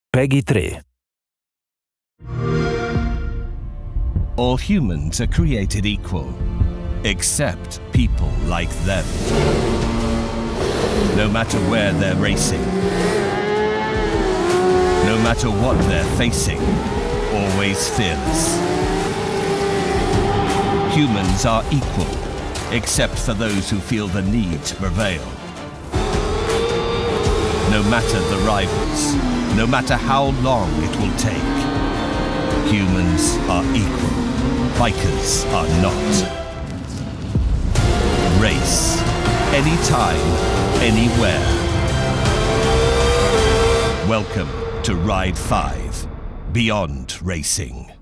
PEGI 3. All humans are created equal, except people like them. No matter where they're racing, no matter what they're facing, always fearless. Humans are equal, except for those who feel the need to prevail. No matter the rivals, no matter how long it will take, humans are equal. Bikers are not. Race. Anytime, anywhere. Welcome to Ride 5, Beyond Racing.